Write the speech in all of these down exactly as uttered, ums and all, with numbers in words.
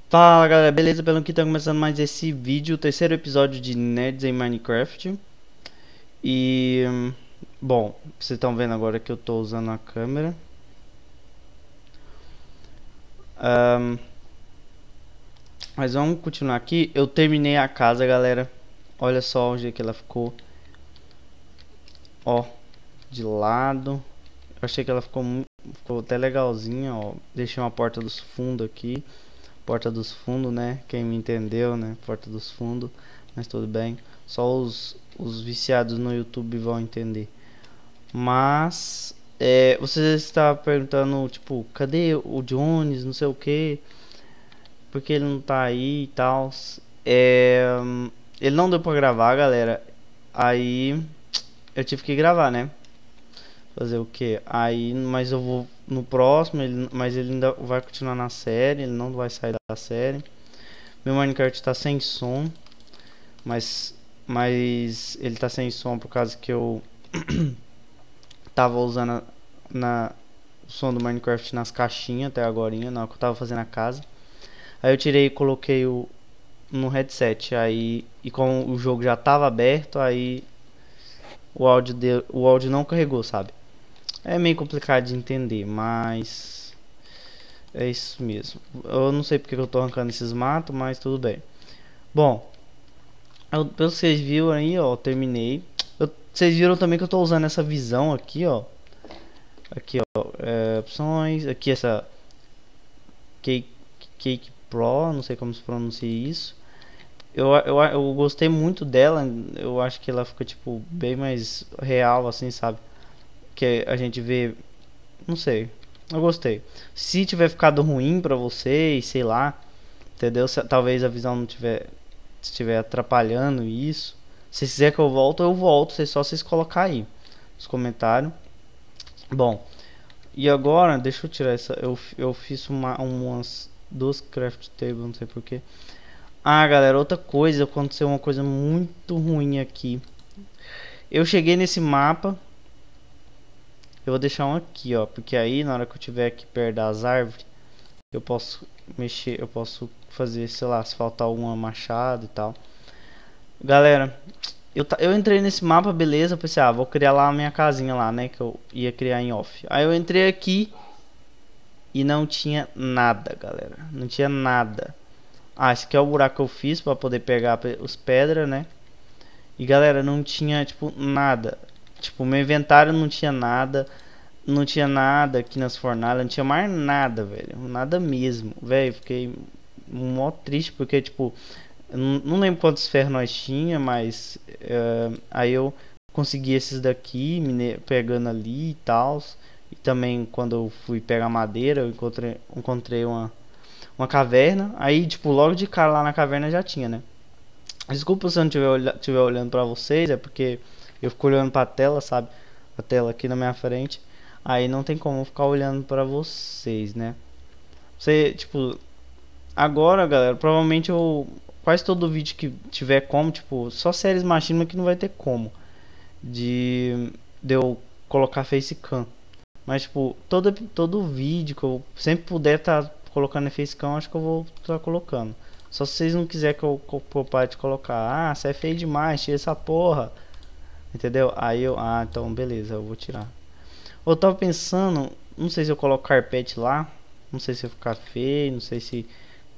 Fala galera, beleza? Pelo que tá começando mais esse vídeo, o terceiro episódio de Nerds em Minecraft. E, hum, bom, vocês estão vendo agora que eu tô usando a câmera. Ahn, mas vamos continuar aqui. Eu terminei a casa, galera. Olha só onde é que ela ficou. Ó, de lado. Eu achei que ela ficou, mu- ficou até legalzinha, ó. Deixei uma porta dos fundos aqui. Porta dos fundos, né? Quem me entendeu, né? Porta dos fundos, mas tudo bem. Só os, os viciados no YouTube vão entender. Mas é, você está perguntando, tipo, cadê o Jones, não sei o que, porque ele não tá aí e tal. É, ele não deu pra gravar, galera. Aí eu tive que gravar, né? Fazer o que? Aí, mas eu vou no próximo, ele, mas ele ainda vai continuar na série, ele não vai sair da série. Meu Minecraft tá sem som, mas mas ele tá sem som por causa que eu tava usando a- na o som do Minecraft nas caixinhas até agora, na hora que eu tava fazendo a casa. Aí eu tirei e coloquei o no headset, aí e como o jogo já tava aberto, aí o áudio de, o áudio não carregou, sabe? É meio complicado de entender, mas é isso mesmo. Eu não sei porque que eu tô arrancando esses matos, mas tudo bem. Bom, eu, pelo que vocês viram aí, ó, eu terminei. Eu- vocês viram também que eu tô usando essa visão aqui, ó. Aqui, ó, é, opções. Aqui essa Cake, Cake Pro, não sei como se pronuncia isso. Eu, eu, eu gostei muito dela. Eu acho que ela fica tipo bem mais real, assim, sabe? Que a gente vê, não sei. Eu gostei. Se tiver ficado ruim pra vocês, sei lá, entendeu? Se, talvez a visão não tiver estiver atrapalhando isso. Se quiser que eu volto, eu volto. É só vocês colocar aí nos comentários. Bom, e agora, deixa eu tirar essa. Eu, eu fiz uma, umas duas craft tables, não sei porquê. Ah, galera, outra coisa. Aconteceu uma coisa muito ruim aqui. Eu cheguei nesse mapa. Eu vou deixar um aqui, ó. Porque aí, na hora que eu tiver aqui perto das árvores, eu posso mexer. Eu posso fazer, sei lá, se faltar alguma machado e tal. Galera, eu, eu entrei nesse mapa, beleza. Eu pensei, ah, vou criar lá a minha casinha lá, né? Que eu ia criar em off. Aí eu entrei aqui. E não tinha nada, galera. Não tinha nada. Ah, esse aqui é o buraco que eu fiz pra poder pegar os pedras, né? E galera, não tinha, tipo, nada. Tipo, meu inventário não tinha nada. Não tinha nada aqui nas fornalhas. Não tinha mais nada, velho. Nada mesmo. Velho, fiquei mó triste porque, tipo, eu não, não lembro quantos ferros nós tinha, mas uh, aí eu consegui esses daqui, pegando ali e tal. E também quando eu fui pegar madeira, eu encontrei, encontrei uma, uma caverna. Aí, tipo, logo de cara lá na caverna já tinha, né? Desculpa se eu não estiver olha, tiver olhando pra vocês, é porque eu fico olhando pra tela, sabe? A tela aqui na minha frente. Aí não tem como eu ficar olhando pra vocês, né? Você, tipo, agora, galera, provavelmente eu. Quase todo vídeo que tiver como, tipo, só séries machinima que não vai ter como. De, de eu colocar facecam. Mas, tipo, todo, todo vídeo que eu sempre puder tá colocando facecam, acho que eu vou estar tá colocando. Só se vocês não quiserem que eu, que eu pare de colocar. Ah, você é feio demais, tira essa porra. Entendeu? Aí eu. Ah, então beleza, eu vou tirar. Eu tava pensando, não sei se eu coloco carpete lá. Não sei se vai ficar feio, não sei se.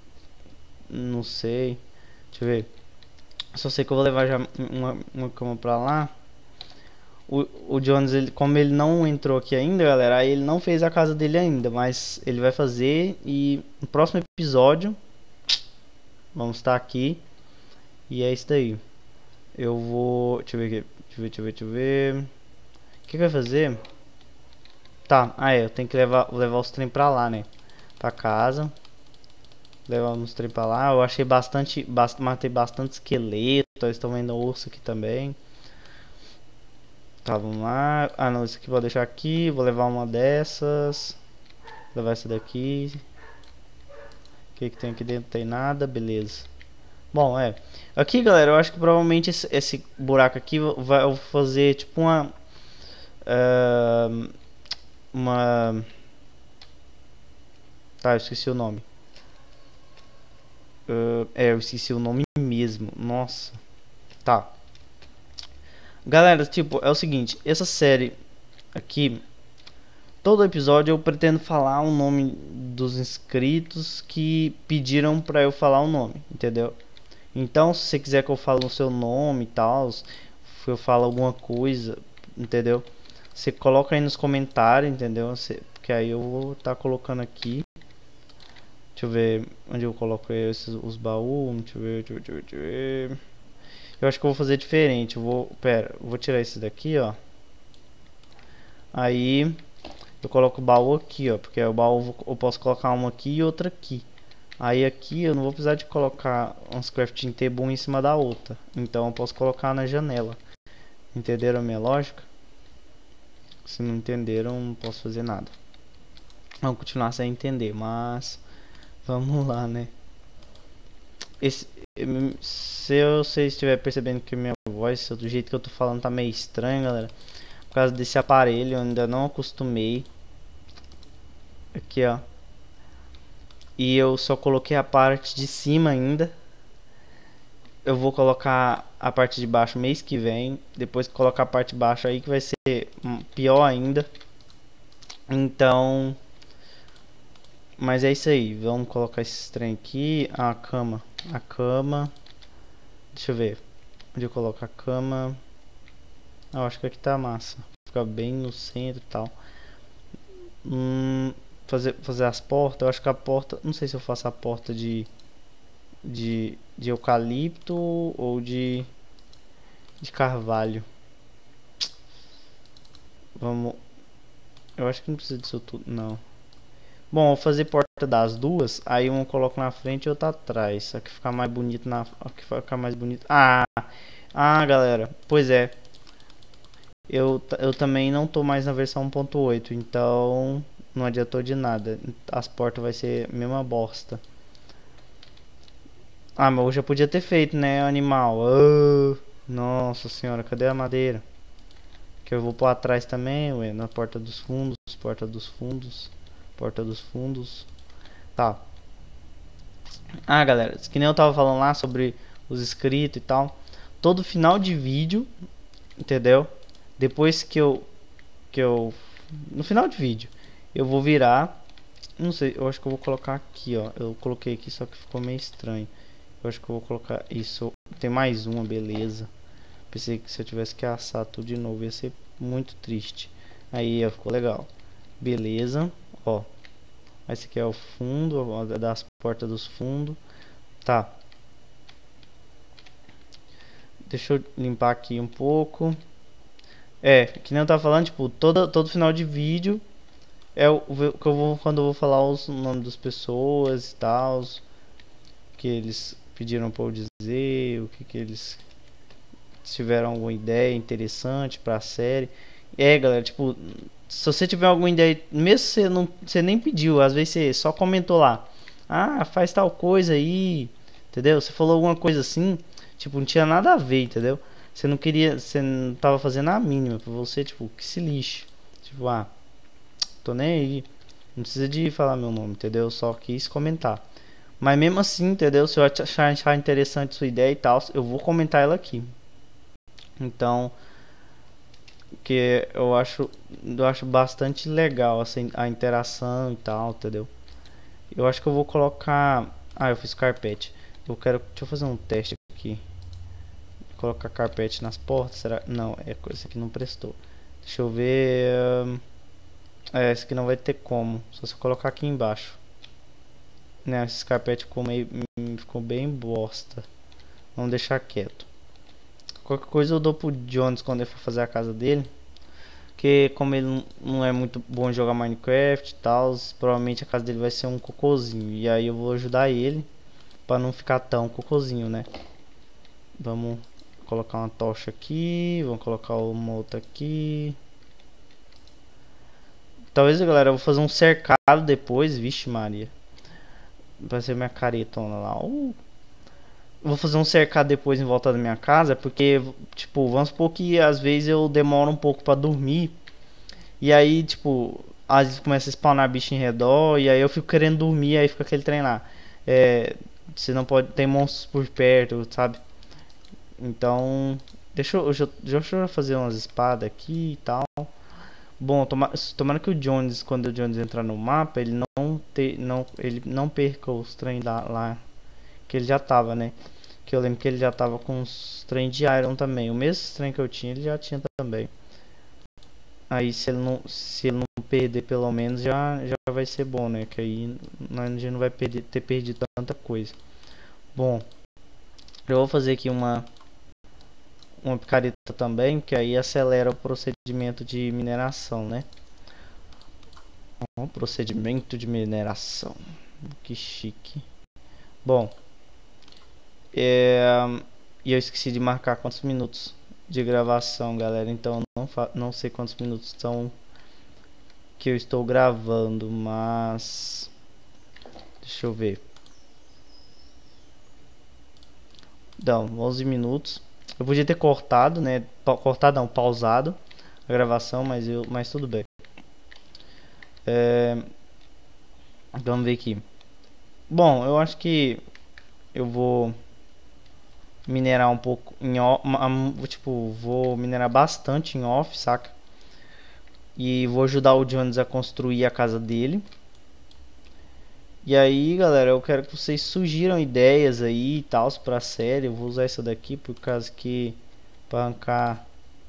Não sei. Deixa eu ver. Só sei que eu vou levar já uma, uma cama pra lá. O, o Jones, ele, como ele não entrou aqui ainda, galera, aí ele não fez a casa dele ainda, mas ele vai fazer e no próximo episódio vamos estar aqui e é isso daí. Eu vou, deixa eu ver aqui, deixa eu ver, deixa eu ver, deixa eu ver. O que que vai fazer? Tá, ah é, eu tenho que levar, levar os trem pra lá, né? Pra casa. Levar os trem pra lá. Eu achei bastante, bast, matei bastante esqueleto. Eles estão vendo osso aqui também. Tá, vamos lá. Ah, não, isso aqui vou deixar aqui. Vou levar uma dessas. Vou levar essa daqui. O que que tem aqui dentro? Não tem nada, beleza. Bom, é. Aqui, galera, eu acho que provavelmente esse, esse buraco aqui vai eu vou fazer tipo uma. Uh, uma. Tá, eu esqueci o nome. Uh, é, eu esqueci o nome mesmo. Nossa. Tá. Galera, tipo, é o seguinte. Essa série aqui, todo episódio eu pretendo falar o nome dos inscritos que pediram pra eu falar o nome, entendeu? Então, se você quiser que eu fale o seu nome e tal, se eu falo alguma coisa, entendeu? Você coloca aí nos comentários, entendeu? Você, porque aí eu vou estar tá colocando aqui. Deixa eu ver onde eu coloco esses, os baús. Deixa eu ver, deixa eu ver, deixa eu ver, deixa eu ver. Eu acho que eu vou fazer diferente. Eu vou, pera, eu vou tirar esse daqui, ó. Aí eu coloco o baú aqui, ó, porque o baú eu posso colocar uma aqui e outra aqui. Aí aqui eu não vou precisar de colocar uns crafting table em cima da outra. Então eu posso colocar na janela. Entenderam a minha lógica? Se não entenderam, não posso fazer nada. Vamos continuar sem entender, mas vamos lá, né? Esse, se você estiver percebendo que minha voz, do jeito que eu tô falando, tá meio estranho, galera, por causa desse aparelho, eu ainda não acostumei. Aqui, ó. E eu só coloquei a parte de cima ainda. Eu vou colocar a parte de baixo mês que vem. Depois que colocar a parte de baixo aí que vai ser pior ainda. Então... Mas é isso aí. Vamos colocar esse trem aqui. A cama. A cama. Deixa eu ver. Onde eu coloco a cama? Eu acho que aqui tá massa. Fica bem no centro e tal. Hum... Fazer, fazer as portas, eu acho que a porta, não sei se eu faço a porta de de, de eucalipto ou de de carvalho. Vamos, eu acho que não precisa disso tudo, não. Bom, vou fazer porta das duas, aí um eu coloco na frente e outro atrás, só que ficar mais bonito na, que ficar mais bonito. Ah, ah, galera, pois é. Eu, eu também não tô mais na versão um ponto oito, então não adiantou de nada. As portas vai ser a mesma bosta. Ah, mas eu já podia ter feito, né, animal. Oh, nossa senhora, cadê a madeira? Que eu vou pôr atrás também, ué, na porta dos fundos, porta dos fundos, porta dos fundos. Tá. Ah, galera, que nem eu tava falando lá sobre os inscritos e tal. Todo final de vídeo, entendeu? Depois que eu que eu no final de vídeo eu vou virar, não sei, eu acho que eu vou colocar aqui, ó. Eu coloquei aqui, só que ficou meio estranho. Eu acho que eu vou colocar isso. Tem mais uma, beleza. Pensei que se eu tivesse que assar tudo de novo ia ser muito triste. Aí, ó, ficou legal. Beleza, ó. Esse aqui é o fundo, ó, das portas dos fundos. Tá. Deixa eu limpar aqui um pouco. É, que nem eu tava falando, tipo, todo, todo final de vídeo é o que eu vou, quando eu vou falar os nomes das pessoas e tal, que eles pediram pra eu dizer, o que que eles tiveram alguma ideia interessante pra série. É, galera, tipo, se você tiver alguma ideia, mesmo se você não, você nem pediu, às vezes você só comentou lá, ah, faz tal coisa aí, entendeu? Você falou alguma coisa assim, tipo, não tinha nada a ver, entendeu? Você não queria, você não tava fazendo a mínima pra você, tipo, que se lixe. Tipo, ah, tô nem aí. Não precisa de falar meu nome, entendeu? Eu só quis comentar. Mas mesmo assim, entendeu? Se eu achar, achar interessante sua ideia e tal, eu vou comentar ela aqui. Então, que eu acho, eu acho bastante legal assim, a interação e tal, entendeu? Eu acho que eu vou colocar, ah, eu fiz carpete. Eu quero, deixa eu fazer um teste aqui. Colocar carpete nas portas, será? Não, é coisa que não prestou. Deixa eu ver. É, esse aqui não vai ter como. Só se eu colocar aqui embaixo. Né, esse carpete ficou meio, ficou bem bosta. Vamos deixar quieto. Qualquer coisa eu dou pro Jones quando ele for fazer a casa dele. Porque como ele não é muito bom em jogar Minecraft e tal, provavelmente a casa dele vai ser um cocôzinho. E aí eu vou ajudar ele pra não ficar tão cocôzinho, né? Vamos colocar uma tocha aqui, vamos colocar uma outra aqui. Talvez, galera, eu vou fazer um cercado depois, vixe Maria. Vai ser minha caretona lá. Uh. Vou fazer um cercado depois em volta da minha casa, porque, tipo, vamos supor que às vezes eu demoro um pouco pra dormir. E aí, tipo, às vezes começa a spawnar bicho em redor, e aí eu fico querendo dormir, aí fica aquele trem lá. É, Você não pode, tem monstros por perto, sabe? Então, deixa eu, deixa, eu- deixa eu fazer umas espadas aqui e tal. Bom, toma, tomara que o Jones, quando o Jones entrar no mapa, ele não te, não, ele não perca os trem lá, lá que ele já tava, né? Que eu lembro que ele já tava com os trem de Iron também. O mesmo trem que eu tinha, ele já tinha também. Aí se ele não, se ele não perder pelo menos já, já vai ser bom, né? Que aí nós- a gente não vai perder, ter perdido tanta coisa. Bom, eu vou fazer aqui uma uma picareta também, que aí acelera o procedimento de mineração, né? Um procedimento de mineração. Que chique. Bom, é, e eu esqueci de marcar quantos minutos de gravação, galera. Então não, fa não sei quantos minutos são que eu estou gravando, mas deixa eu ver. Então, onze minutos. Eu podia ter cortado, né? Pa cortado não, pausado a gravação, mas eu, mas tudo bem. É, vamos ver aqui. Bom, eu acho que eu vou minerar um pouco em off, tipo, vou minerar bastante em off, saca? E vou ajudar o Jones a construir a casa dele. E aí, galera, eu quero que vocês sugiram ideias aí e tal pra série. Eu vou usar essa daqui por causa que pra arrancar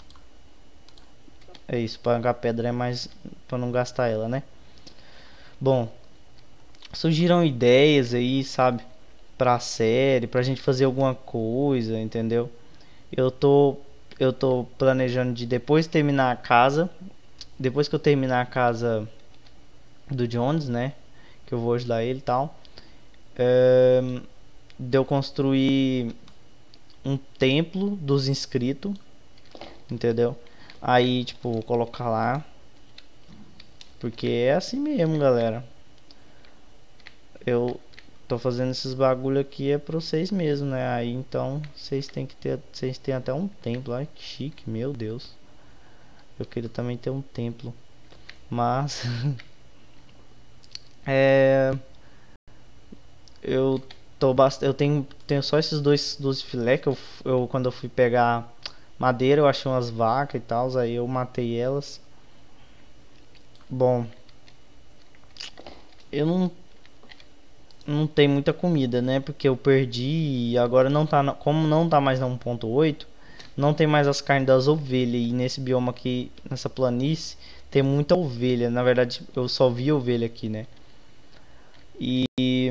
é isso, para arrancar pedra é mais para não gastar ela, né? Bom, sugiram ideias aí, sabe? Pra série, pra gente fazer alguma coisa, entendeu? Eu tô eu tô planejando de depois terminar a casa, depois que eu terminar a casa do Jones, né? Que eu vou ajudar ele e tal. É, de eu construir um templo dos inscritos, entendeu? Aí, tipo, colocar lá. Porque é assim mesmo, galera. Eu tô fazendo esses bagulho aqui é pra vocês mesmo, né? Aí então vocês têm que ter. Vocês têm até um templo. Ai que chique, meu Deus. Eu queria também ter um templo. Mas. é. Eu tô bastante. Eu tenho, tenho só esses dois, dois filé que eu, eu. Quando eu fui pegar madeira, eu achei umas vacas e tal. Aí eu matei elas. Bom. Eu não não tem muita comida, né? Porque eu perdi e agora não tá, na, como não tá mais na um ponto oito, não tem mais as carnes das ovelhas e nesse bioma aqui, nessa planície, tem muita ovelha. Na verdade, eu só vi ovelha aqui, né? E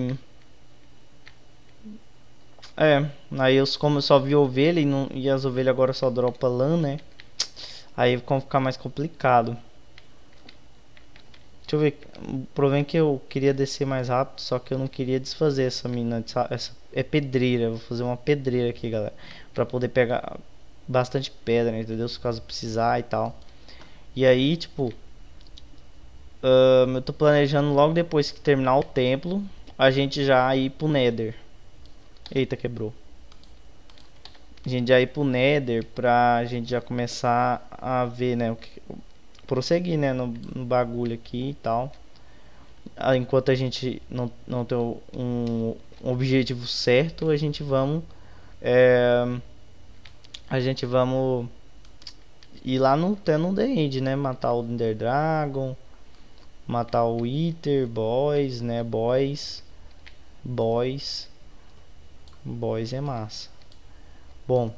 é, aí eu como eu só vi ovelha e, não, e as ovelhas agora só dropam lã, né? Aí vai ficar mais complicado. Deixa eu ver. O problema é que eu queria descer mais rápido, só que eu não queria desfazer essa mina. Essa, essa é pedreira. Vou fazer uma pedreira aqui, galera, pra poder pegar bastante pedra, entendeu? Se caso precisar e tal. E aí, tipo, hum, eu tô planejando logo depois que terminar o templo, a gente já ir pro Nether. Eita, quebrou. A gente já ir pro Nether pra gente já começar a ver, né? O que, prosseguir, né? No, no bagulho aqui e tal. Enquanto a gente não, não tem um, um objetivo certo, a gente vamos é, a gente vamos ir lá no no The End, né? Matar o Ender Dragon, matar o Wither, Boys, né? Boys, Boys, Boys é massa. Bom,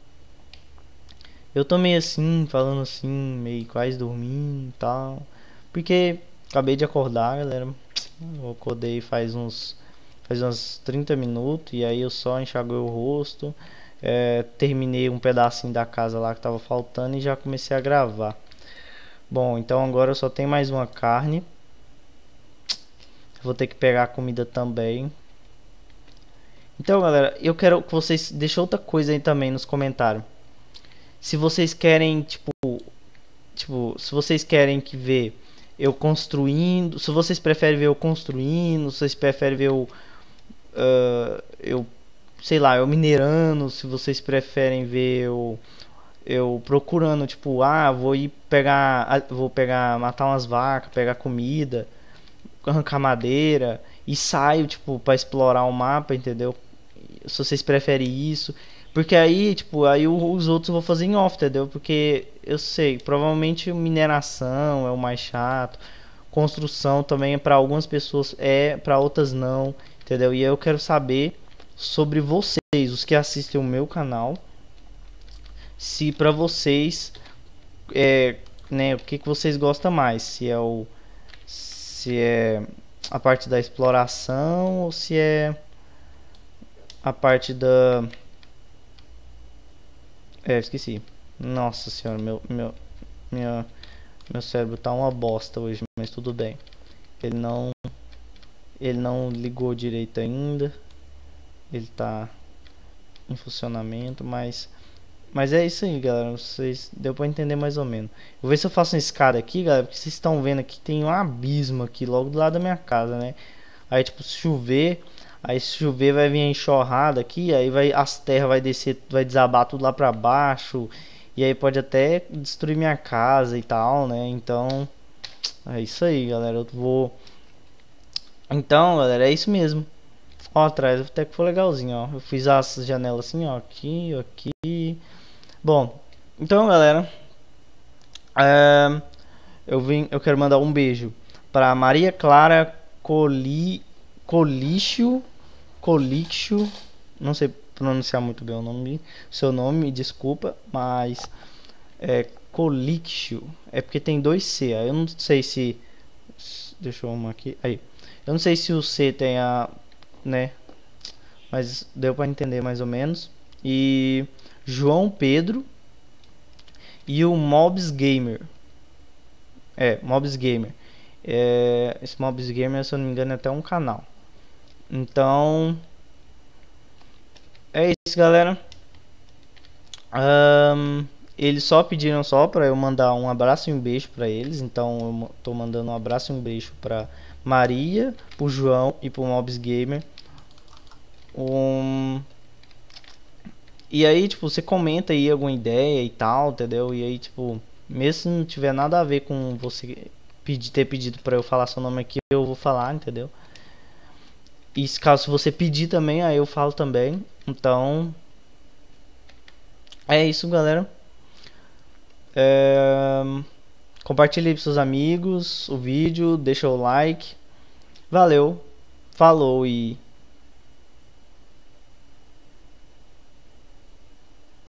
eu tô meio assim, falando assim, meio quase dormindo e tal, porque acabei de acordar, galera. Eu acordei faz uns faz uns trinta minutos e aí eu só enxaguei o rosto, é, terminei um pedacinho da casa lá que tava faltando e já comecei a gravar. Bom, então agora eu só tenho mais uma carne. Vou ter que pegar a comida também. Então, galera, eu quero que vocês deixem outra coisa aí também nos comentários. Se vocês querem, tipo, tipo, se vocês querem que ver eu construindo, se vocês preferem ver eu construindo, se vocês preferem ver eu, uh, eu sei lá, eu minerando, se vocês preferem ver eu, eu procurando, tipo, ah, vou ir pegar, vou pegar, matar umas vacas, pegar comida, arrancar madeira e saio, tipo, pra explorar o mapa, entendeu? Se vocês preferem isso. Porque aí, tipo, aí os outros eu vou fazer em off, entendeu? Porque eu sei, provavelmente mineração é o mais chato. Construção também é para algumas pessoas, é para outras não, entendeu? E eu quero saber sobre vocês, os que assistem o meu canal, se para vocês é, né, o que que vocês gostam mais, se é o se é a parte da exploração ou se é a parte da é, esqueci. Nossa senhora, meu meu minha, meu cérebro tá uma bosta hoje, mas tudo bem. Ele não ele não ligou direito ainda. Ele tá em funcionamento, mas mas é isso aí, galera. Vocês deu para entender mais ou menos. Eu vou ver se eu faço uma escada aqui, galera, porque vocês estão vendo aqui tem um abismo aqui logo do lado da minha casa, né? Aí tipo, se chover, aí se chover vai vir a enxurrada aqui, aí vai as terras vai descer, vai desabar tudo lá para baixo, e aí pode até destruir minha casa e tal, né? Então, é isso aí, galera. Eu vou Então, galera, é isso mesmo. Ó, atrás até que foi legalzinho, ó. Eu fiz as janelas assim, ó, aqui, aqui. Bom, então, galera, é, eu vim, eu quero mandar um beijo para Maria Clara Coli, Colixo, Colixo, não sei pronunciar muito bem o nome, seu nome, desculpa, mas é Colixo, é porque tem dois C. Eu não sei se, deixa eu arrumar aqui, aí. Eu não sei se o C tem a, né? Mas deu para entender mais ou menos. E João Pedro e o Mobs Gamer. É, Mobs Gamer. É, esse Mobs Gamer, se eu não me engano, é até um canal. Então, é isso, galera. Um, eles só pediram só para eu mandar um abraço e um beijo para eles. Então, eu tô mandando um abraço e um beijo para Maria, pro João e pro Mobs Gamer. Um... E aí, tipo, você comenta aí alguma ideia e tal, entendeu? E aí, tipo, mesmo se não tiver nada a ver com você pedir, ter pedido pra eu falar seu nome aqui, eu vou falar, entendeu? E caso você pedir também, aí eu falo também. Então, é isso, galera. É... Compartilhe aí com seus amigos o vídeo, deixa o like. Valeu, falou e...